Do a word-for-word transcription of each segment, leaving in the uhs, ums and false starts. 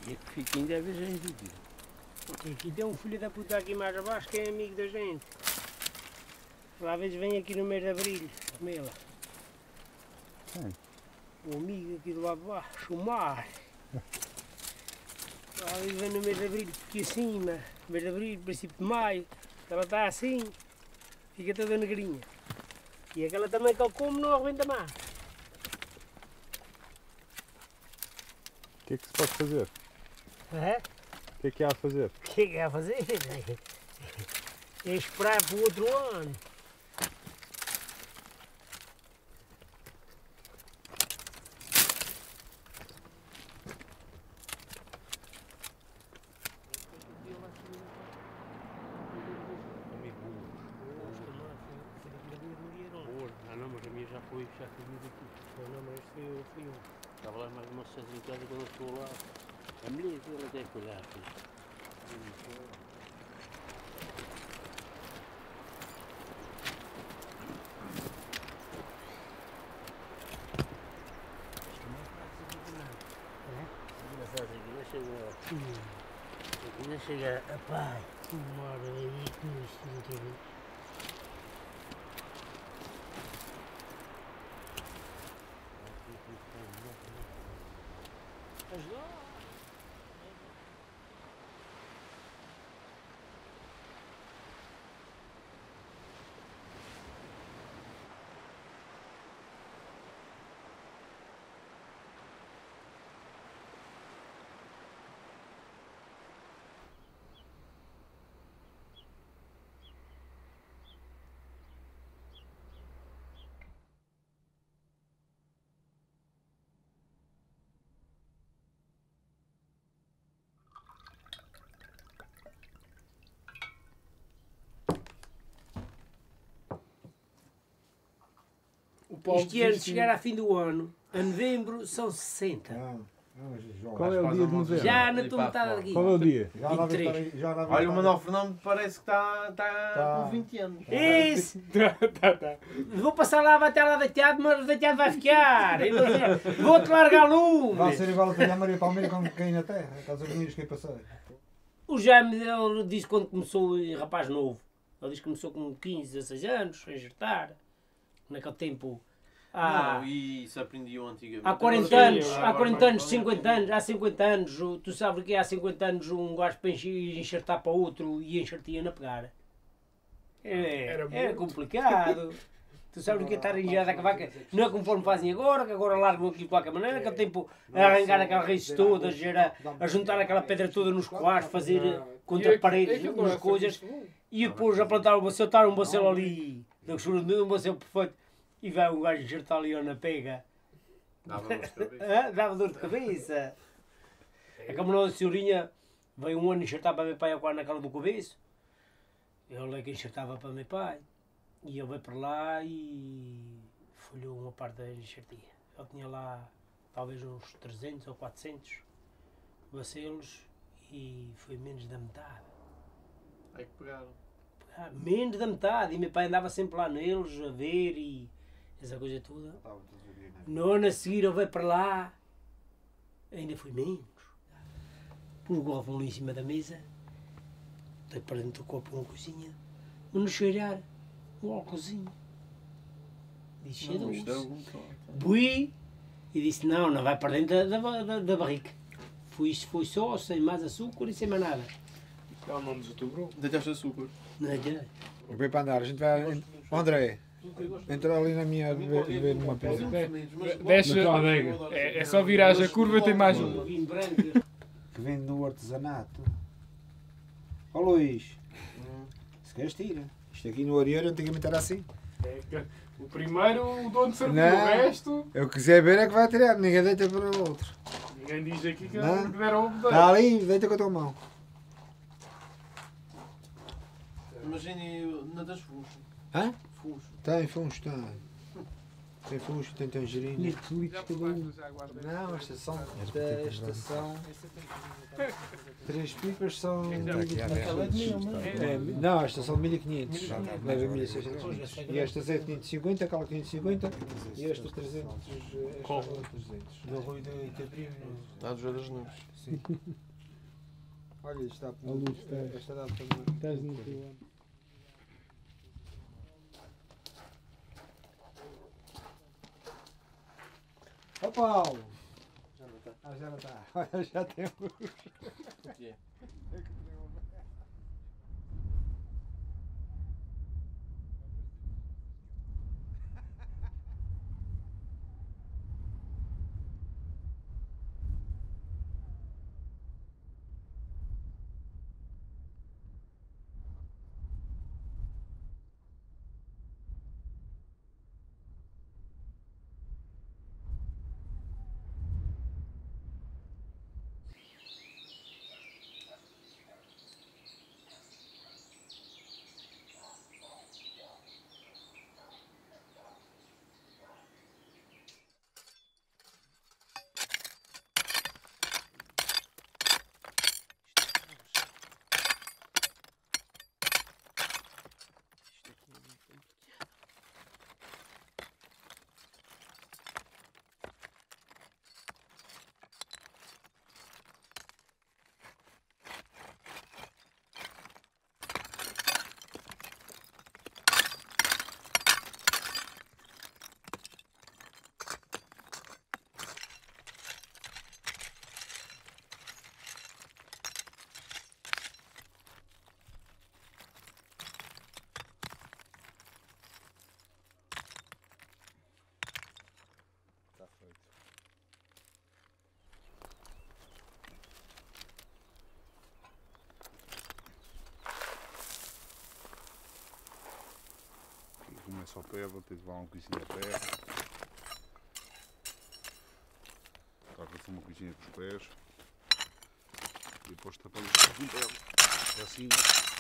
E que fiquinho deve já envidir. Aqui tem um filho da puta aqui mais abaixo que é amigo da gente. Lá às vezes vem aqui no mês de abril comê-la. Sim. O amigo aqui do lado de baixo, o mar. Lá às vezes vem no mês de abril aqui acima, mês de abril, princípio de maio. Ela está assim, fica toda negrinha. E aquela também que ele come não arrebenta mais. O que é que se pode fazer? É? O que é que há a fazer? O que é que é a fazer? É esperar para o outro ano. Ah não, mas a minha já foi, já foi muito aqui. Não, não, mas fui eu, fui eu. Estava lá mais uma sessão em casa quando eu estou lá. A mulher que ela deve olhar, filho. Aqui não chega a pai. Mora aí que não se entende. Ajudou. Este ano, chegar a fim do ano, a novembro, são sessenta. Não, não, João. Qual é o dia de novembro? Já na tua metade aqui. Qual é o dia? Já lá vinte e três. vai estar- já lá vai Olha, o estar- Manuel Fernando parece que está tá Tá. com vinte anos. Isso! Vou passar lá, vai estar lá deitado, mas deitado vai ficar. E você- Vou-te largar lume. Vai ser igual a Maria Maria Palmeira como quem na terra. Estás a ver que eu passei. O Jaime, ele disse quando começou, eh, rapaz novo. Ele disse que começou com quinze, dezasseis anos, a injertar. Naquele tempo. Há, Não, e isso aprendiam antigamente. há quarenta anos, há quarenta anos, cinquenta anos, há cinquenta anos, o- tu sabes que há cinquenta anos um gajo para encher- enxertar para outro e enxertia na pegar. É, Era era muito. complicado. Tu sabes o que é estar engenhado com a vaca? Não é conforme fazem agora, que agora largam aquilo de qualquer maneira, naquele tempo a arrancar aquela raiz toda, a, a juntar aquela pedra toda nos coares, fazer eh, contra E paredes, aquilo não umas é coisas, serviço bom. e depois a plantar um bacelo, estar um bacelo ali, da grossura de um bacelo perfeito, e vai um gajo enxertar ali ó, na pega. Dava dor de cabeça. Ah, dava dor de cabeça. A camarada de senhorinha veio um ano enxertar para meu pai agora naquela do começo. Ele é que enxertava para meu pai. E ele veio para lá e folhou uma parte da enxertia. Ele tinha lá talvez uns trezentos ou quatrocentos bacelos e foi menos da metade. Aí que pegaram. Ah, menos da metade. E meu pai andava sempre lá neles a ver e essa coisa toda. No ano a seguir ele veio para lá, ainda foi menos. Pus o golfo ali em cima da mesa, dei para dentro do copo uma coisinha, mas no cheirar, um álcoolzinho. Disse, cheirou-se. Bui e disse, não, não vai para dentro da, da, da, da barrica. Foi, foi só, sem mais açúcar e sem mais nada. Não, não desotobrou. Deitaste açúcar. Não adianta. Eu vou para andar, a gente vai. André, entra ali na minha. Ver numa pizza. Desce, Na tua adega. é, é só virares a curva e tem mais um. Vinho branco. Que vem no artesanato. Ó Luís, se queres tira. Isto aqui no Arieiro antigamente era assim. É que o primeiro, o dono serviu, Não. o resto, Eu quiser ver é que vai tirar, ninguém deita para o outro. ninguém diz aqui que Não. que deram o Está poder. ali, deita com a tua mão. Imagine, não tens funcho. Hã? Funcho. Tem, fomos, tem. Tem fuxo, tem tangerina. Litros, litros cada um. Não, a estação. A estação. Três pipas são. Aquela é de mil, não é? É, não, a estação de mil e quinhentos. Leva mil e seiscentos. E esta é quinhentos e cinquenta, aquela quinhentos e cinquenta e esta trezentos. Qual? trezentos. Do Rui do Itabrimo. Dá dos das nuvens. Sim. Olha, isto está A luz está. esta dá para. Estás no teu ano. Ó Paulo! Ah, já não está. Olha, já tem um. Começa ao pé, vou ter de levar uma coisinha a terra. Taca-se uma coisinha com os pés. E depois tapamos com um pé para cima.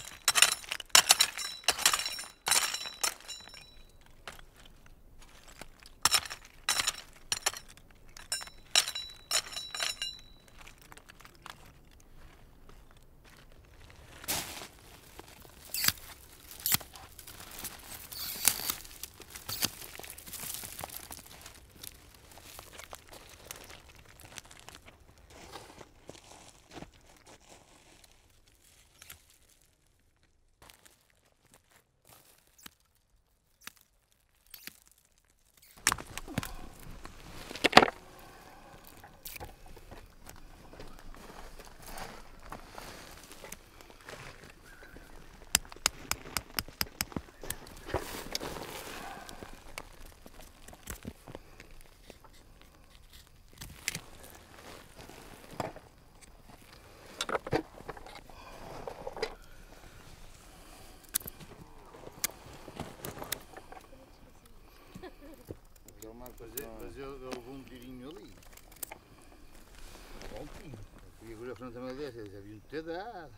Mas, mas eu, eu levou um tirinho ali. Um bom tiro. E agora a frente também desse, eles haviam de ter dado.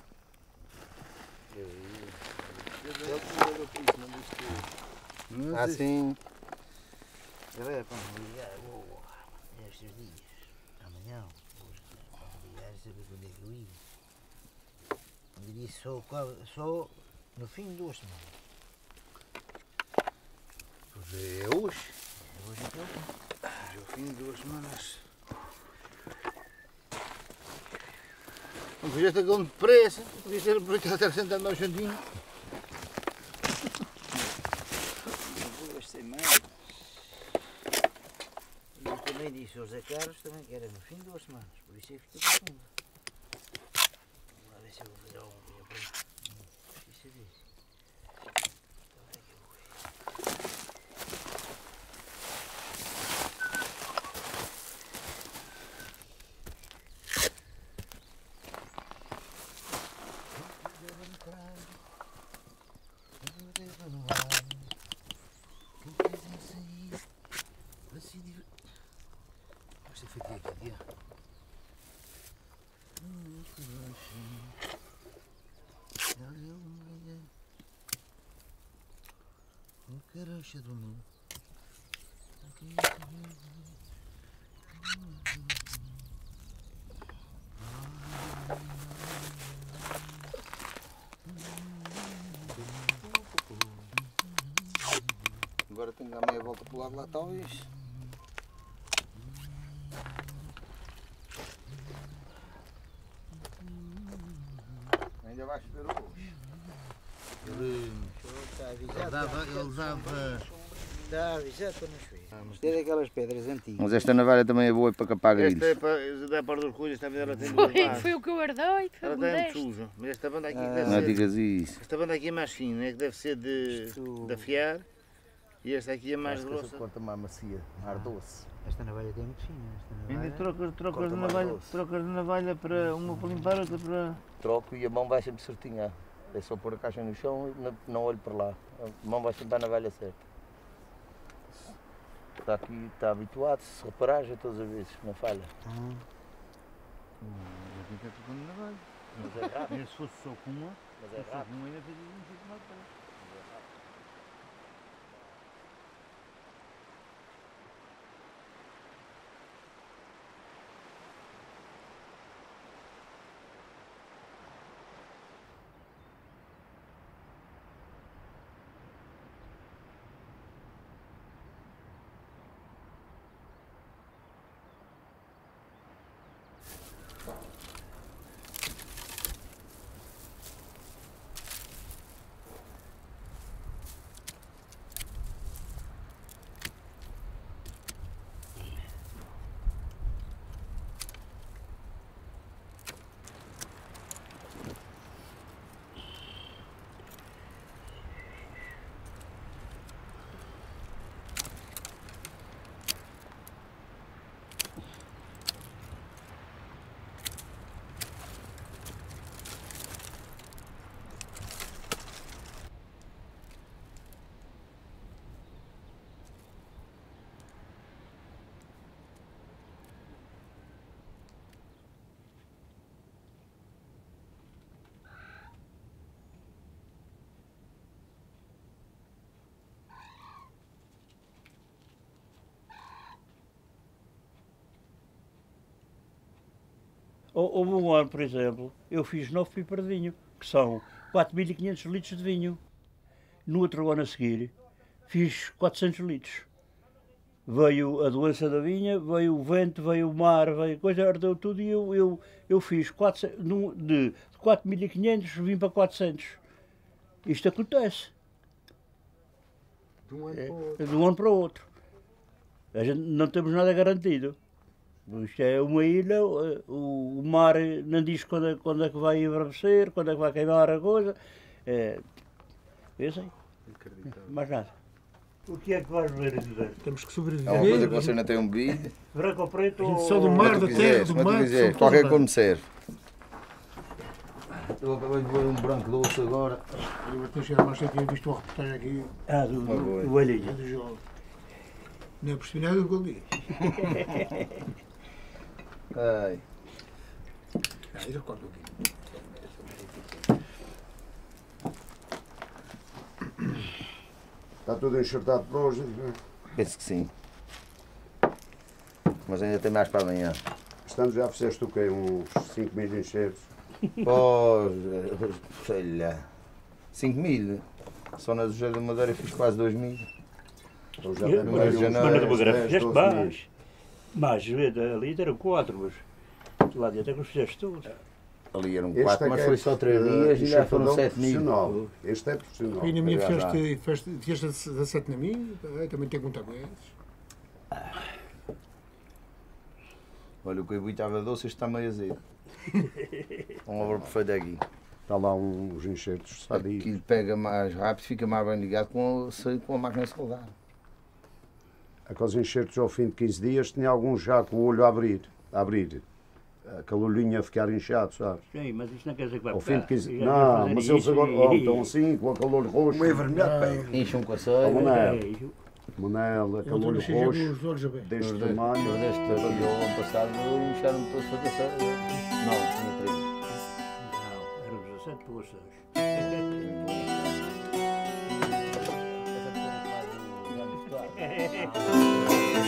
Eu ia. Assim. Galera, vamos ligar estes dias. Amanhã. Hoje. Vamos ligar e saber quando é que eu ia. Eu disse só, só no fim de duas semanas. Pois é hoje. Hoje então, hoje é o fim de duas semanas. Não podia ter gão depressa, podia ter aproveitado até sentado ao jantinho. Não vou gastar mais. E eu também disse ao Zé Carlos também que era no fim de duas semanas, por isso é que fica para fundo. Vamos lá ver se eu vou fazer alguma coisa para isso. Esqueci disso. Caracha do mundo. Agora tenho que dar meia volta para o lado lá, talvez. Ainda vai chover hoje. Ele dava, ele dava. Dá avisado para não chover. Isto é daquelas pedras antigas. Mas esta navalha também é boa para capar grilhos. Esta é para dar para os coisas, esta ela tem duas Foi, bases. foi o que eu herdei, foi Ela o tem muito modesto. sujo, mas esta banda aqui Não deve ser. digas isso. Esta banda aqui é mais fina, é que deve ser de, Isto- de afiar. E esta aqui é mais Acho que essa grossa. corta mais macia, mais doce. Esta navalha tem muito fina. Esta navalha. Ainda trocas, trocas, Corta de mais navalha, doce. trocas de navalha para uma para limpar, outra para. Troco e a mão vai sempre certinha. É só pôr a caixa no chão e não, não olho para lá. A mão vai sempre à navalha certa. Está aqui, está habituado, se reparar já todas as vezes, não falha. Ah, Fica trocando navalha. Mas é rápido, Se fosse só com uma, mas se é fosse só rápido. com uma ainda fazia um pouco mais para. Houve um ano, por exemplo, eu fiz nove pipas de vinho, que são quatro mil e quinhentos litros de vinho. No outro ano a seguir, fiz quatrocentos litros. Veio a doença da vinha, veio o vento, veio o mar, veio a coisa, ardeu tudo e eu, eu, eu fiz quatrocentos, de quatro mil e quinhentos vim para quatrocentos. Isto acontece. De um ano É, para o outro. de um ano para o outro. A gente não temos nada garantido. Isto é uma ilha, o, o mar não diz quando é, quando é que vai envelhecer, quando é que vai queimar a coisa. É, eu sei. Mais nada. O que é que vais ver a dizer? Temos que É uma coisa que sobreviver. você não tem um bico. Branco ou preto? A gente ou- só do Como mar, tu da quiseres, terra, do como tu mar. quiseres, são qualquer todos cor me serve. Eu acabei de ver um branco doce agora. Eu até já mais tinha visto uma reportagem aqui Ah, do, Uma boa. do, do Olhinho. do jogo. Não é percebi nada do que ele diz. Ai, Ah, eu recordo aqui. Está tudo enxertado para hoje. penso que sim. Mas ainda tem mais para amanhã. Estando já fizeste o quê? Uns cinco mil enxertos? Pô, sei lá. cinco mil. Só na Zogel da Madeira fiz quase dois mil. Então já Eu- deve mas ter uns janeiro, Mas dez, na Madeira dez, fizeste doze mil. mais. Mas vê, ali eram quatro, mas lá dentro é que os fizeste todos. Ali eram Este quatro, é mas que foi é, só três eh, dias e já foram enxertador sete mil. profissional. Este é profissional. E na minha Obrigado, festa, festa, festa da sete na minha, também tenho que contar com eles. Olha, o que eu estava doce, este está meio azedo. Um obra perfeita aqui. Está lá uns enxertos sadios. Aquilo pega mais rápido, fica mais bem ligado com a, com a máquina soldada. Aqueles enxertos ao fim de quinze dias tinha alguns já com o olho a abrir. A abrir. Aquele olhinho a ficar inchado, sabes? Sim, mas isto não quer dizer que vai Ao fim de pegar. quinze Já dias. vai Não, fazer mas eles isso agora e- oh, estão assim, com aquele olho roxo. Meio vermelhado, pega. Enchem com a Tá ceia. bom, né? É, isso. Monela, Eu aquele estou olho cheio roxo, dos olhos abertos. deste Os dois- tamanho. os deste tamanho, o ano passado incharam todos para terceira. Não, tinha três. Não, eram dezassete para vocês. Essa pessoa é quase.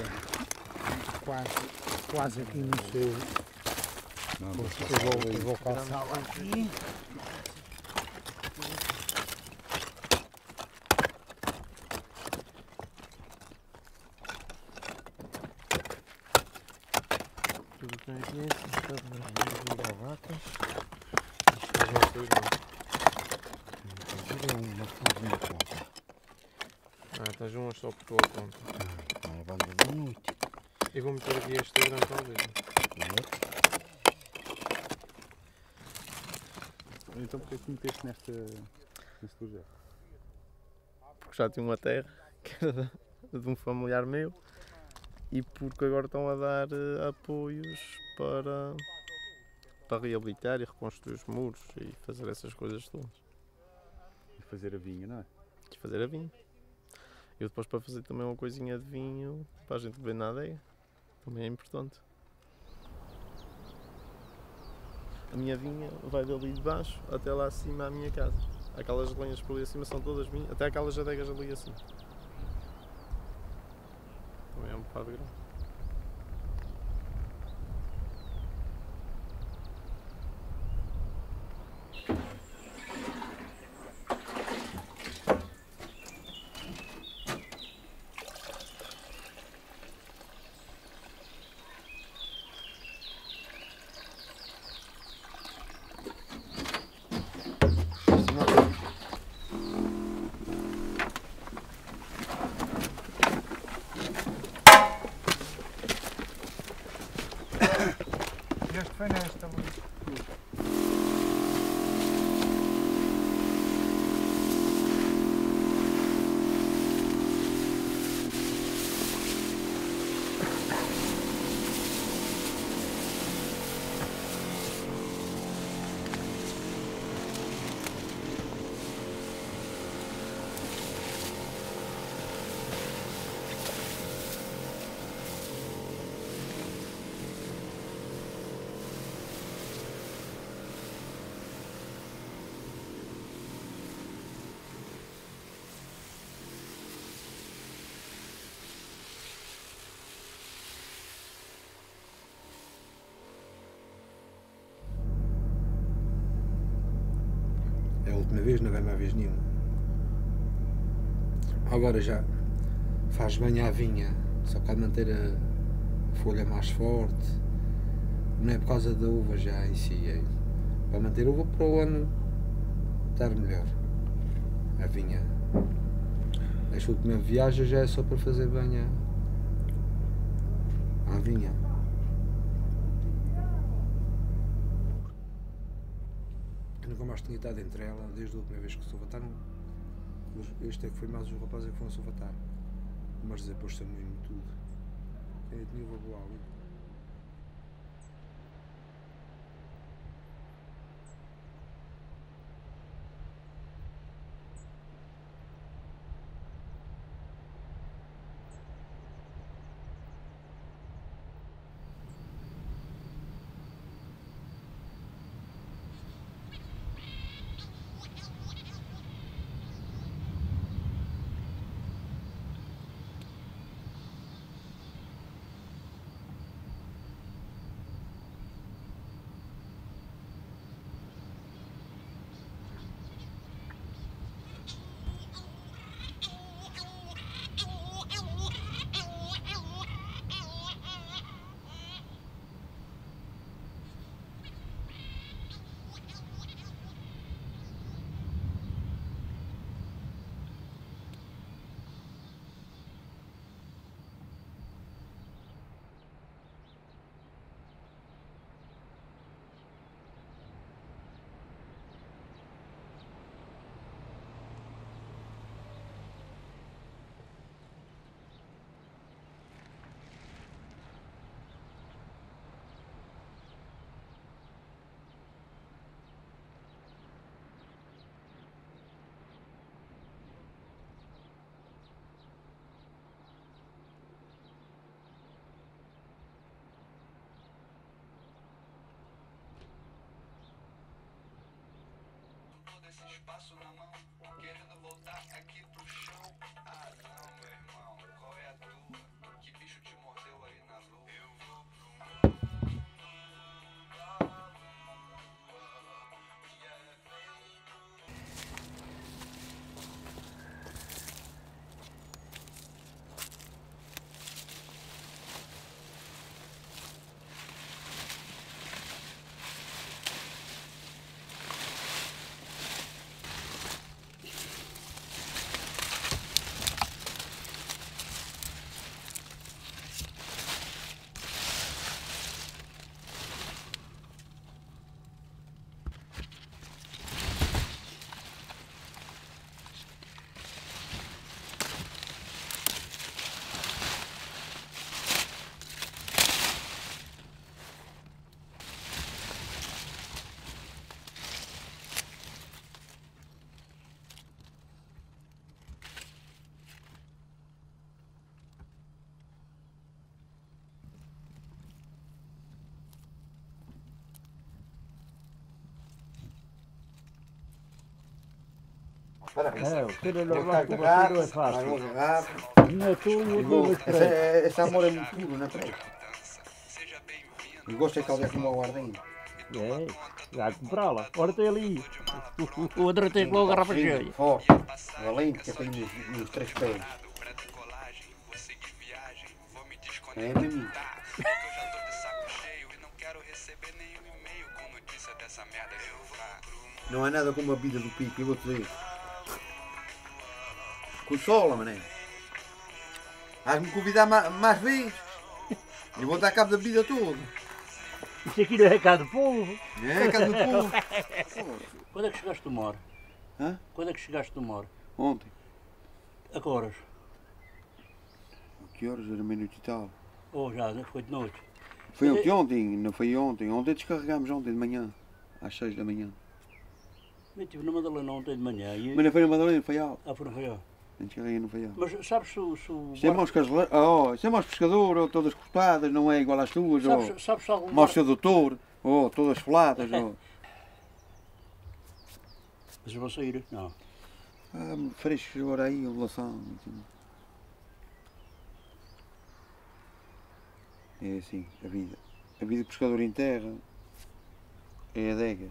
quase, quase aqui no seu. Não, Eu vou, eu vou calçá-la aqui. Tudo bem aqui, está de gravatas. Isto não sei não. É uma coisinha conta. Ah, estás um só por tua conta. Ah, é banda da noite. Eu vou meter aqui este Instagram talvez. Então porquê que meteste nesta, neste projeto? Porque já tinha uma terra que era de, de um familiar meu e porque agora estão a dar uh, apoios para, para reabilitar e reconstruir os muros e fazer essas coisas todas. E fazer a vinha, não é? E fazer a vinho. Eu depois para fazer também uma coisinha de vinho para a gente beber na adega. Também é importante. A minha vinha vai dali de baixo até lá acima à minha casa. Aquelas lenhas por ali acima são todas minhas, até aquelas adegas ali acima. Também é um bocado grande. Este foi nesta, Luís. É a última vez, não vai mais vez nenhuma. Agora já faz bem à vinha, só pode manter a folha mais forte. Não é por causa da uva já em si, é para manter a uva para o ano estar melhor. A vinha. Esta última viagem já é só para fazer bem à, à vinha. Eu nunca mais tinha estado entre ela desde a última vez que solvataram. Este é que foi mais os rapazes que foram solvatar. Mas depois também tudo. Eu tinha uva boa ali. Espaço na mão, querendo voltar aqui pro chão. Ah não, meu irmão, qual é a tua? Que bicho te É, o ser Vou normal ficar que o agarrado, vacilo é mais uma fácil. garrafa. Não é tu, E eu vou- vou Essa, esperar. é- essa amor é muito puro, não é preto. E gosto é que alguém como aguardente. É, já comprá-la. Ora tem ali. O outro tem com a garrafa cheia. Forte, valente, que é para ir nos, nos três pés. É para mim. Não há nada como a vida do pico, eu vou-te dizer. Consola, mané. Hás-me convidar ma- mais vezes. Eu vou dar cabo da vida toda. Isto aqui não é cá do povo. É cá do povo. Quando é que chegaste do mar? Hã? Quando é que chegaste do mar? Ontem. A que horas? Que horas? Era meia-noite e tal. Ou já, não foi de noite? Foi ontem, ontem, não foi ontem. Ontem descarregámos ontem de manhã. Às seis da manhã. Eu estive na Madalena ontem de manhã. E... Mas não foi na Madalena, foi alto. Ah, foi no Faial. A gente carrega no Faial. Mas sabes se o... Se o Isto é maus caseleiros. Oh, isto é maus pescador, oh, todas cortadas, não é igual às tuas. Sabes, Oh. sabes se algum Mau seu doutor, oh, todas foladas. Oh. Mas vão sair? Não. Ah, frescos agora aí, ovulação. É assim, a vida. A vida de pescador em terra é a adega.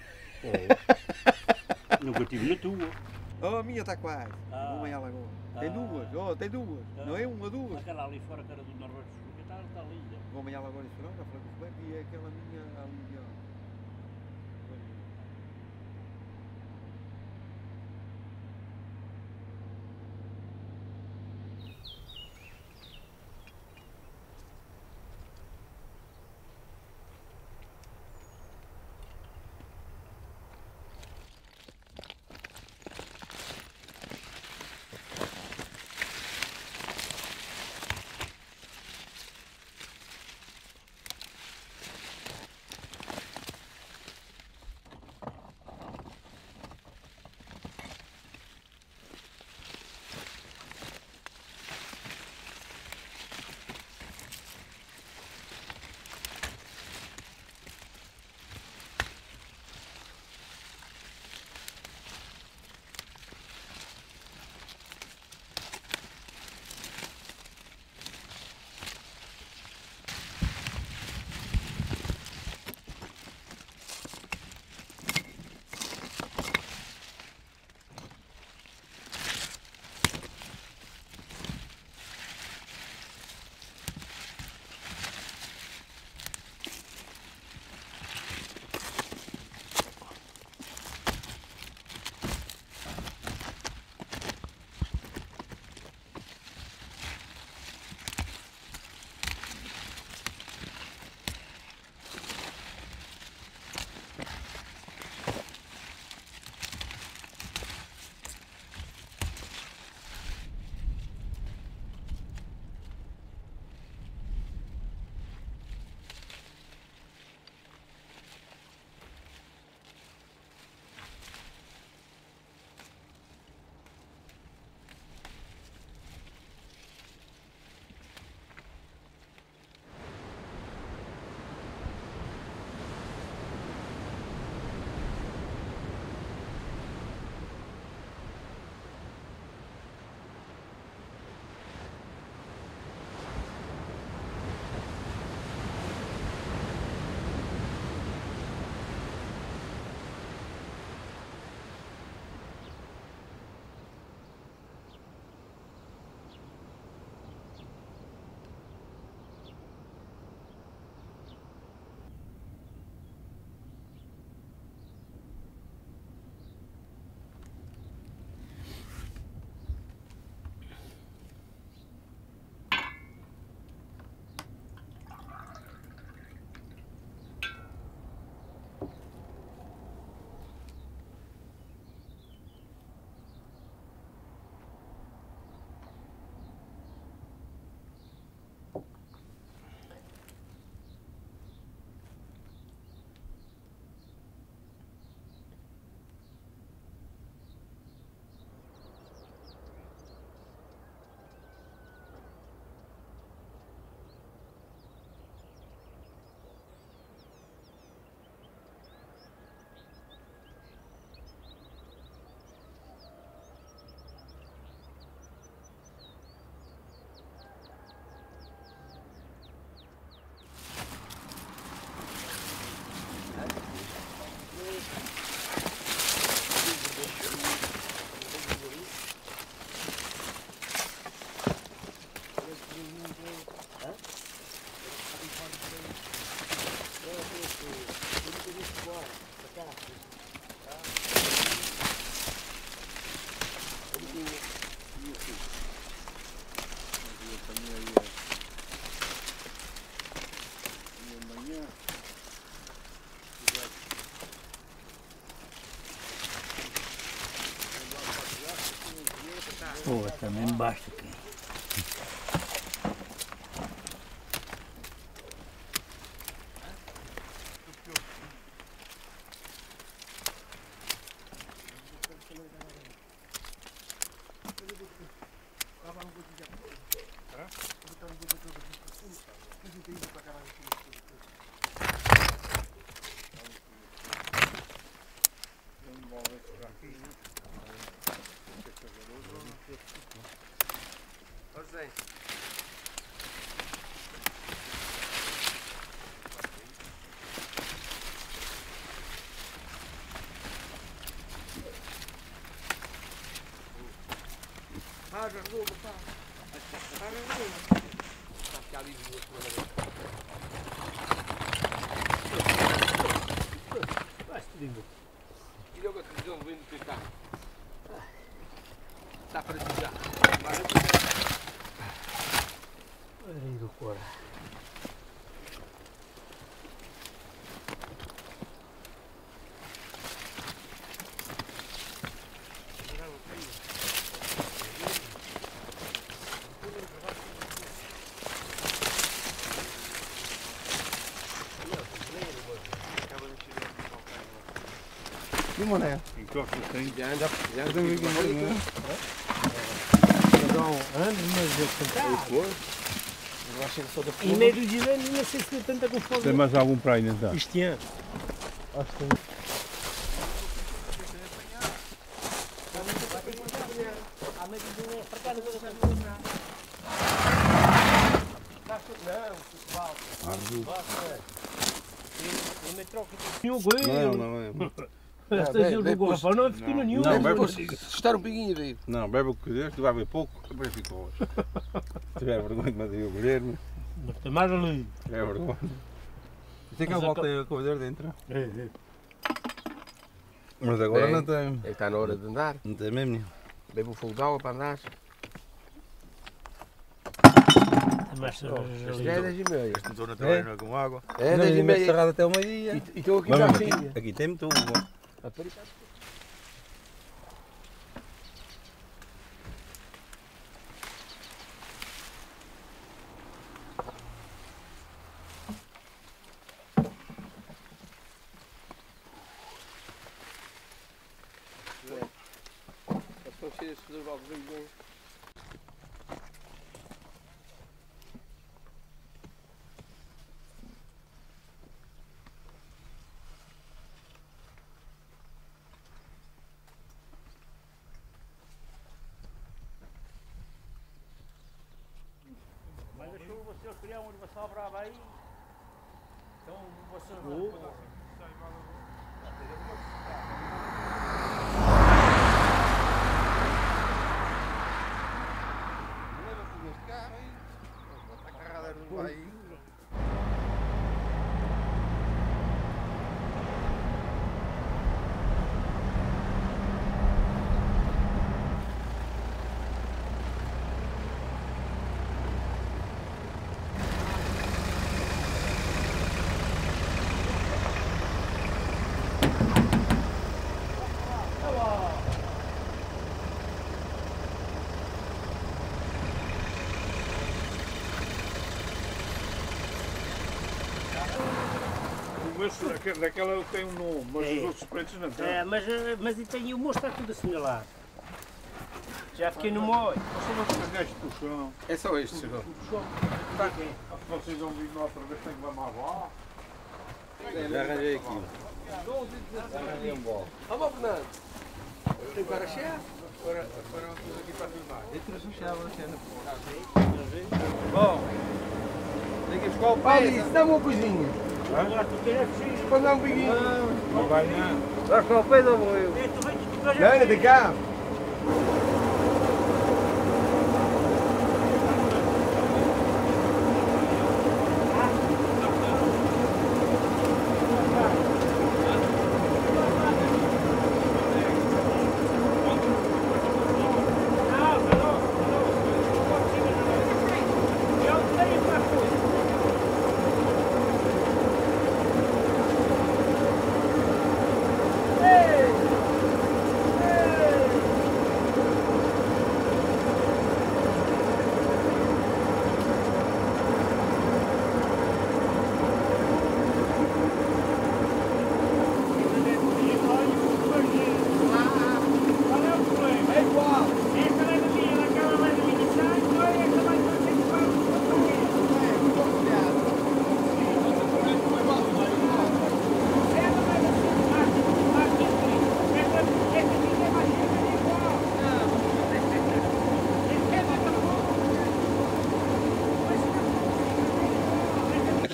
É. Nunca tive na tua. Oh, a minha está quase. Ah. Vou ela agora. Tem Ah. duas, oh, tem duas. Ah. Não é uma, duas. Aquela ali fora, que era do Norte de está, está linda. Vou amanhã agora em Serão, já falei com o Felipe, e é aquela minha ali, ó. basta quem. E o mané? Encosta tem. Já anda, já anda aqui no mané. Não, anos, mas eu cantava. Eu acho que só da E meio de anos, não sei se tem tanta confusão. Tem mais algum para aí, não está? Este ano. Acho que tem. Não, não é. Esta gelo do garrafão não é pequeno nenhum. Não, bebe, testar um pinguinho daí. Não, bebe o que quiseres, tu vai ver pouco, depois fica roxo. Se tiver vergonha, mas eu Guilherme. Mas tem mais ali. É vergonha. Tem que voltar a coisa dentro. É, é. Mas agora Bem, não tem. É que está na hora de andar. Não tem mesmo. Bebe um fogo de água para andar. Mais Isto já é dez e meia. Este motor não trabalha não é com água. É dez e meia. Cerrado até o meio-dia. E estou aqui já assim. Aqui, aqui tem muito bom. Mas a chuva, se eu criar uma universal brava aí, então você vai. Mas daquela tem um nome, mas É. os outros pretos não têm. É, mas, mas e tem o moço está tudo assinalado. Já fiquei no molho. Só não esfregaste do chão. É só este, senhor. O chão. Se vocês vão vir outra vez, tem que mamar lá. Já arranjei aquilo. Arranjei um bolo. Vamos, Fernando. Tem para chefe? Agora vamos aqui para filmar. Eu trouxe um chave na cena. Bom. Tem que buscar o pé. Dá-me uma coisinha. Pode dar um biquinho. Não vai não. Vai buscar o pé ou vou eu? Não, tem cá.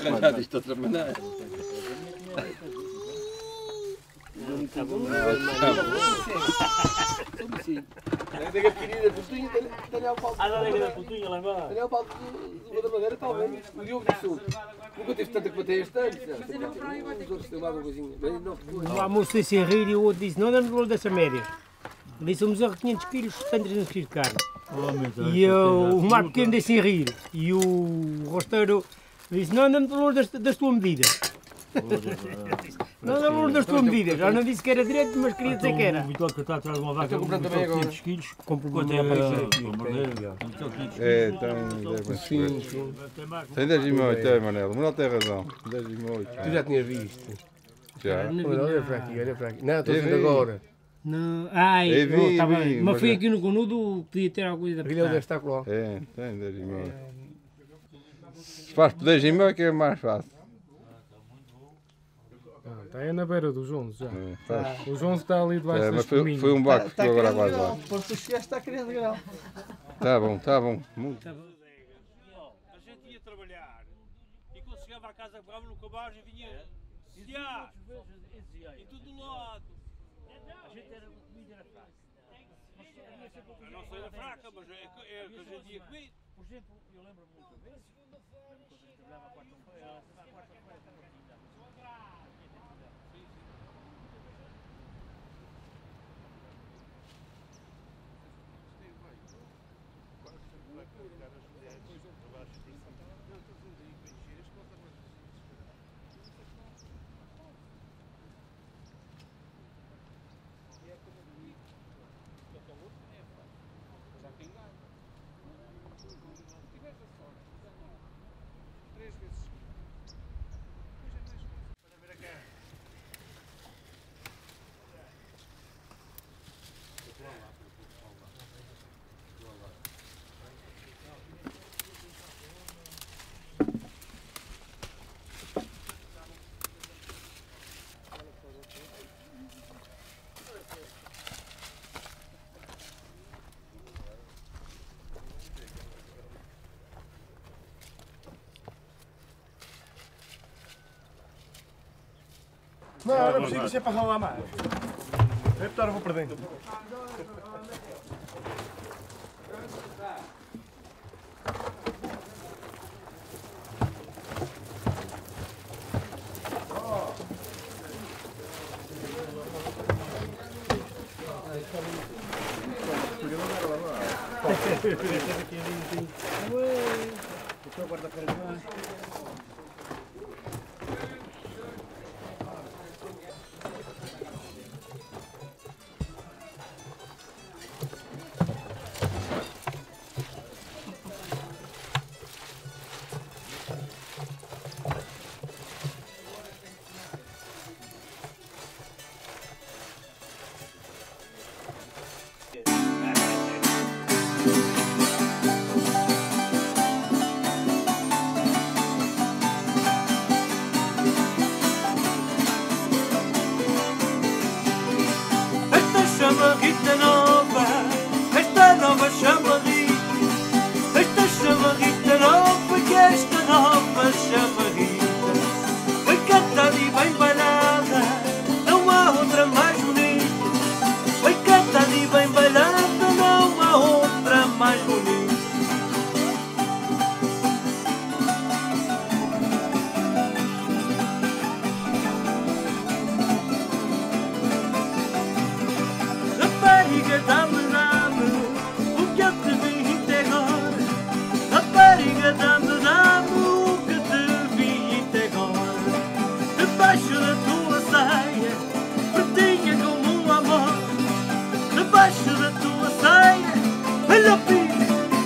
arranjado isto de outra maneira. Daí a pequenina putinha, tenho o pau. Ah, da da putinha lá embaixo. Tenho o pau de outra maneira, talvez. O Diogo disse, nunca tive tanta que bater este ano. Os outros têm lá uma coisinha. O almoço disse a rir e o outro disse, não damos valor dessa média. Disse um bezerro de quinhentos quilos, cento e trezentos quilos de carne. E eu, o mar pequeno disse a rir. E o rosteiro disse, não damos valor das, das tuas medidas. Não dá valor das tuas medidas. Já não disse que era direito, mas queria dizer que era. O Vitor que está atrás de uma vaca Estou comprando também agora. quinhentos quilos. Compro Quanto é a É, tem Sim, sim. Tem dez e oito, é, Manelo. O Manelo tem razão. dez e oito. Tu já tinhas visto. Já. Olha para aqui, olha para aqui. Não, estou vendo agora. Não, ai, Eu vi, não, estava, vi, mas mas fui é- aqui no Conudo, podia ter alguma coisa da Aquilo deve estar lá. É, tem dez e oito. Se faz por dez e oito que é mais fácil. Está aí na beira dos onze já. É, faz. Os onze está ali debaixo É, das mas foi, espuminhas. foi um barco que Está ficou agora criando mais lá. grau. Quando tu chegaste está criando grau. Tá bom, tá bom. Muito. A gente ia trabalhar e quando chegava à casa pegava no cabaz e vinha esquiar e tudo do lado. A gente era, a comida era fraca. A nossa era fraca, mas é que é que a gente ia comer. Por exemplo, eu lembro-me muita vez, quando a gente trabalhava à quarta-feira, à quarta-feira, Não, não precisa ser para ralar mais. Vai botar, eu vou para dentro. Chamarrita nova, esta nova chamarrita, esta chamarrita nova, que esta nova chamarrita, foi cantada e bem bailada, não há outra mais bonita, foi cantada e bem bailada, não há outra mais bonita. Rapariga, dá-me, dá-me o que eu te vim até agora. Rapariga, dá-me, dá-me o que te vim até agora. Debaixo da tua saia, pretinha como um amor. Debaixo da tua saia, olha o pico.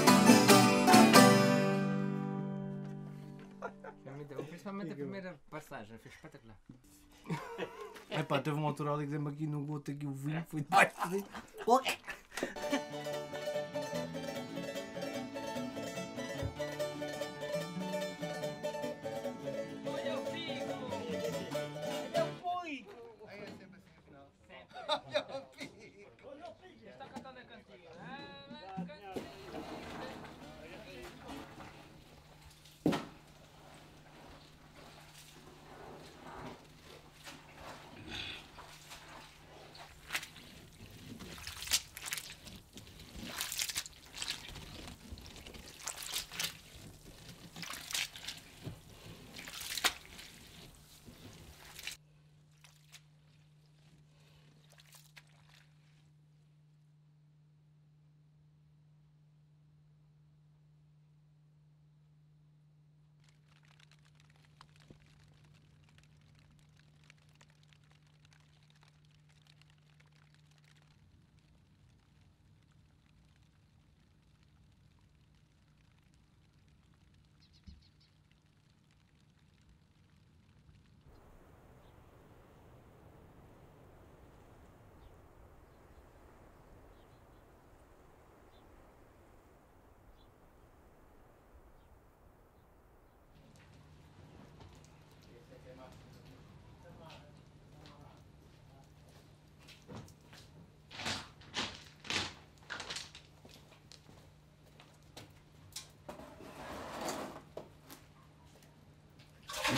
Principalmente a primeira passagem, foi espetacular. É pá, teve uma altura ali que deu-me aqui no goto aqui o vinho, foi debaixo de...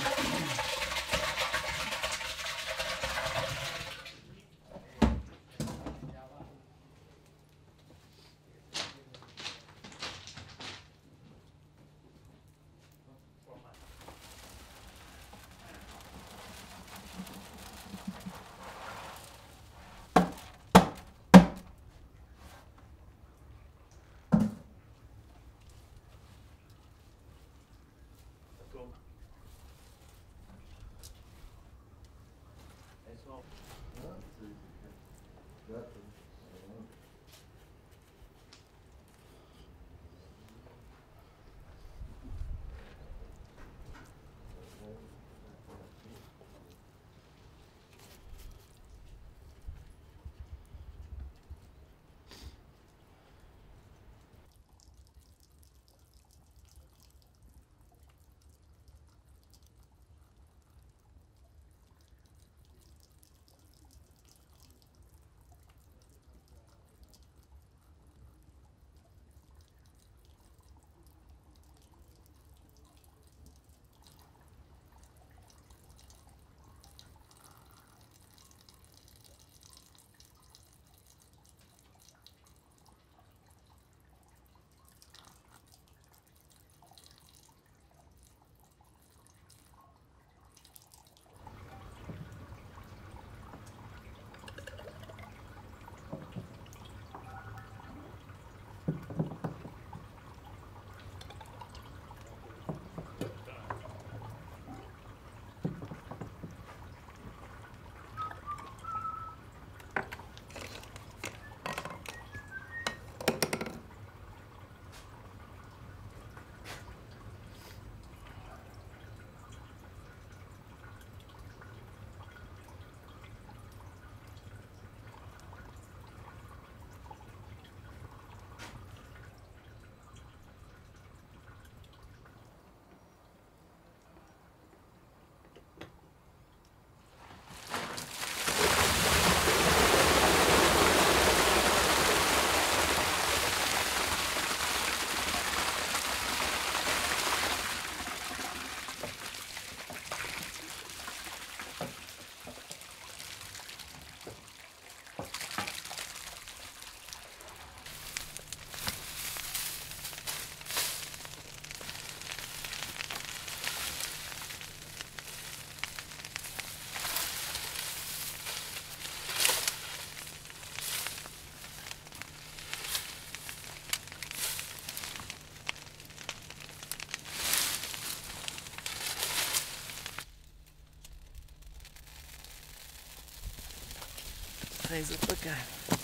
Reza para cá.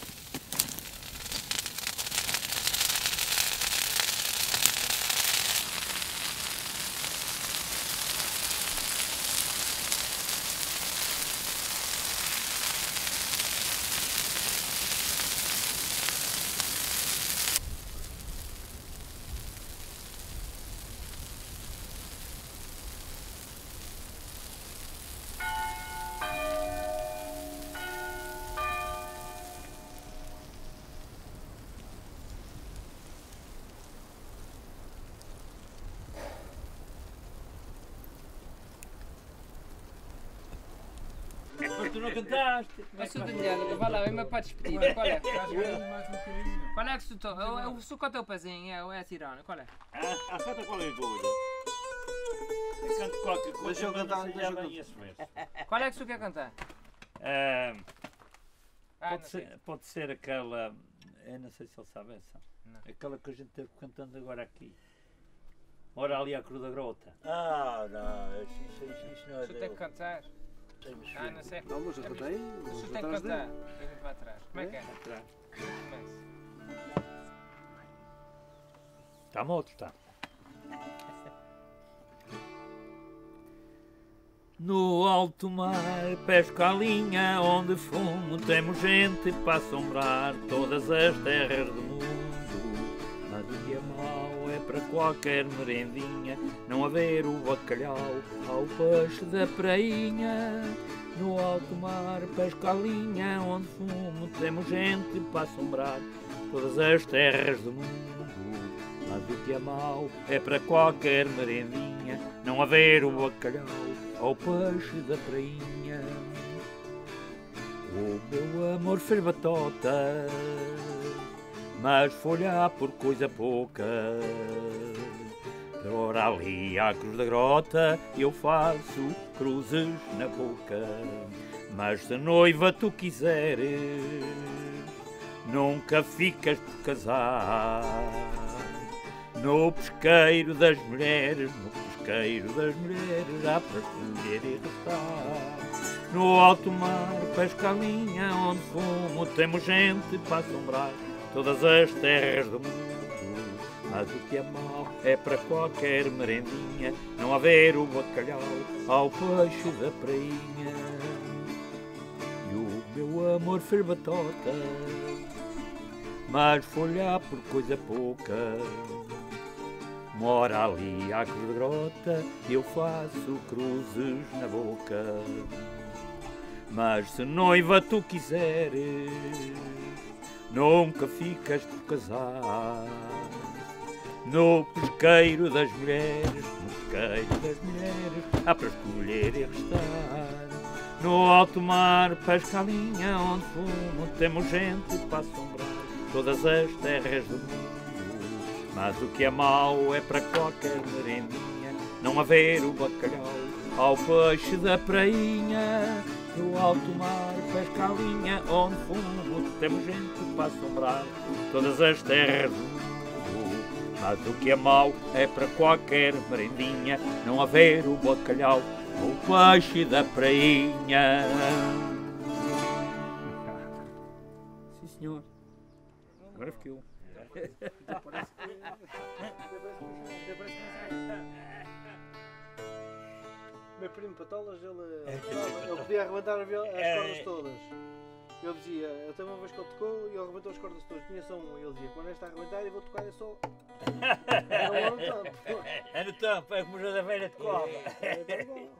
Mas tu não cantaste. Mas o Daniel, vai lá, vem-me para despedir. Qual é? Qual é que tu to... Eu, eu sou com o teu pezinho, é, é a tirana, qual é? Ah, ah, canta qualquer coisa. Eu canto qualquer coisa. Deixa eu cantar, mas deixa eu já cantar. bem esse verso. Qual é que tu quer cantar? Ah, Ah, pode, não ser, sei. pode ser aquela. Eu não sei se ele sabe essa. Não. Aquela que a gente teve cantando agora aqui. Ora ali à Cruz da Grota. Ah, não, isso, isso, isso, isso não é Tu tem que cantar. Ah, não sei. Não, mas eu cantei. Mas tu vou tem que atrás cantar. dele. Vem para trás. Como é que é? Atrás. Começa. Está morto, está. No alto mar, pesco a linha, onde fumo, temos gente para assombrar todas as terras do mundo. Nada de mau é para qualquer merendinha, não haver o bacalhau ao peixe da prainha. No alto mar, pesco a linha, onde fumo, temos gente para assombrar todas as terras do mundo. Mas o que é mau é para qualquer merendinha, merdinha, não haver o bacalhau ao peixe da prainha. O meu amor fez batota, mas foi lá por coisa pouca. Ora ali à cruz da grota eu faço cruzes na boca. Mas se noiva tu quiseres, nunca ficas por casar. No pesqueiro das mulheres, no pesqueiro das mulheres, há para escolher e restar. No alto mar pesca a linha, onde fumo temos gente para assombrar todas as terras do mundo. Mas o que é mau é para qualquer merendinha não haver o bacalhau ao peixe da prainha. E o meu amor fez batota, mas foi lá por coisa pouca. Mora ali à cruz da grota e eu faço cruzes na boca. Mas se noiva tu quiseres, nunca ficas por casar. No pesqueiro das mulheres, no pesqueiro das mulheres, há para escolher e restar. No alto mar pesca a linha, onde fumo temos gente para assombrar todas as terras do mundo. Mas o que é mau é para qualquer merendinha não haver o bacalhau ao peixe da prainha. No alto mar pesca a linha, onde fumo temos gente para assombrar todas as terras do mundo. Mas o que é mau é para qualquer merendinha não haver o bacalhau ou o peixe da prainha. Sim, senhor. Agora fiquei eu. Meu primo Patolas, ele, ele podia arrebentar as cordas todas. Ele dizia, eu tenho uma vez que ele tocou e ele arrebentou as cordas todas, tinha só um. Ele dizia, quando esta arrebentar eu vou tocar é só. É no tampo. É no tampo, é como o da velha de cobra. É, é bom.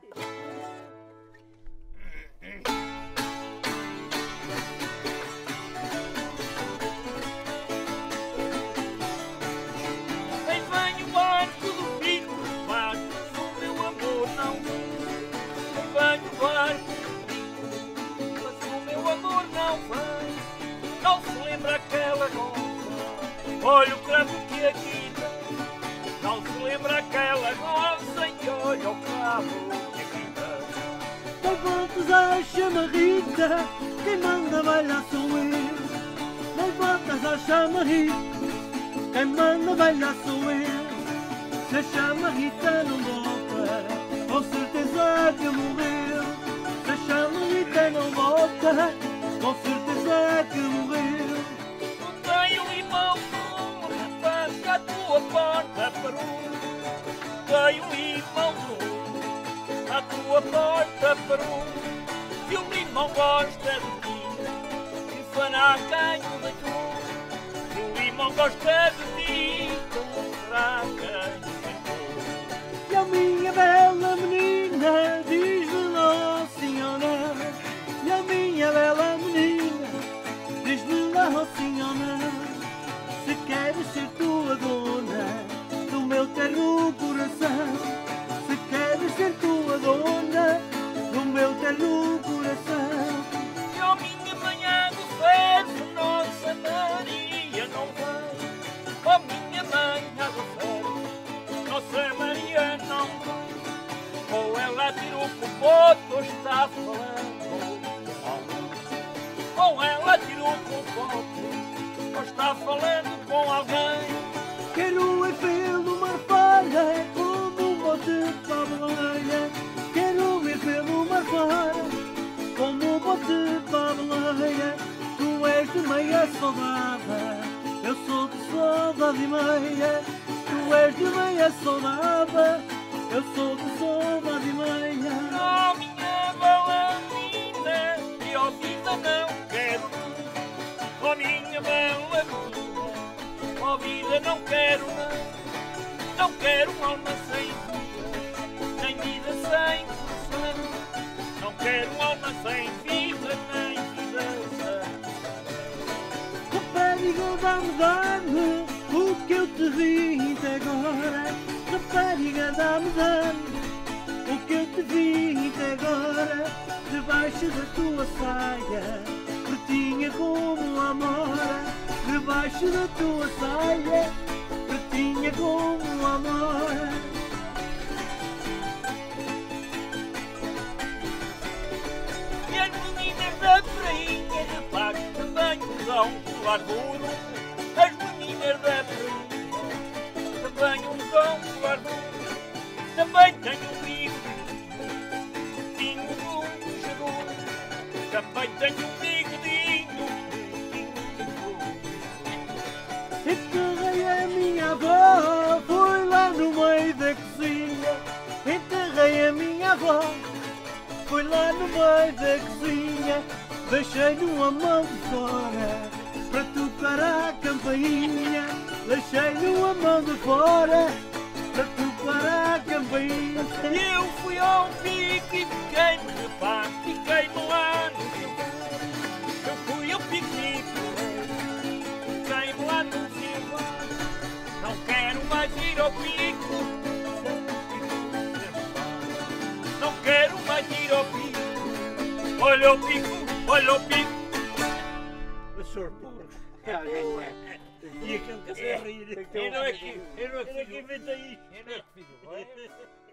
Vem, vem o arco do pico, mas o meu amor não. Vem, vem o arco do pico, mas o meu amor não vem. Não se lembra aquela gonça, olha o cravo que aqui tem. Não se lembra aquela gonça e olha o cravo que aqui tem. Dá voltas à chamarrita, quem manda bailar sou eu. Dá voltas à chamarrita, quem manda bailar sou eu. Se a chamarrita não volta, com certeza que morreu. Se a chamarrita não volta, com certeza que morreu. Não tenho limão de um rapaz que à tua porta parou. Tenho limão de um à tua porta parou. Se o limão gosta de ti, que fará quem o deitou. Se o limão gosta de ti, que fará quem o deitou. E a minha bela menina diz-me lá, senhora. E a minha bela menina diz-me lá, senhora. Se queres ser tua dona do meu terno coração. Se queres ser tua dona do meu terno coração. E a minha manhã do ferro, Nossa Maria não vem. Oh minha manhã do ferro, Nossa Maria não vem. Ou ela tirou com o boto ou está falando com alguém. Ou ela tirou com o boto ou está falando com alguém. Quero é pelo mar falha, como um bote para a baleia. Quero é pelo mar falha, como um bote para a baleia. Tu és de meia soldada, eu sou de soldado e meia. Tu és de meia soldada, eu sou de soldado e meia. Oh minha bela menina, e ó vida não quero. Oh minha bela menina, ó vida não quero não. Não quero alma sem vida, nem vida sem coração. Não quero alma sem vida, nem vida sem. Rapariga, dá-me, dá-me o que eu te vi até agora. Rapariga, Rapariga, dá-me, dá-me o que eu te vi até agora, debaixo da tua saia, pretinha como a amora, debaixo da tua saia, pretinha como a amora. E as meninas da prainha de facto também usam colar de ouro. As meninas da prainha também usam colar de ouro. Também tenho um bico, tinho um puxador. Também tenho um bigodinho, Enterrei a minha avó, foi lá no meio da cozinha. Enterrei a minha avó, foi lá no meio da cozinha. Deixei-lhe uma mão de fora para tocar a campainha. Deixei-lhe uma mão de fora para tocar a campainha. E eu fui ao pico e fiquei-me de pá, fiquei-me lá no seu corpo. Eu fui ao piquenique, fiquei-me lá no seu corpo. Não quero mais ir ao pico, não quero mais ir ao pico. Olha o pico, olha o pico. O senhor porco. E aquele que se rir. Eu não é que, eu não é que inventei isto. Eu não é que fiz.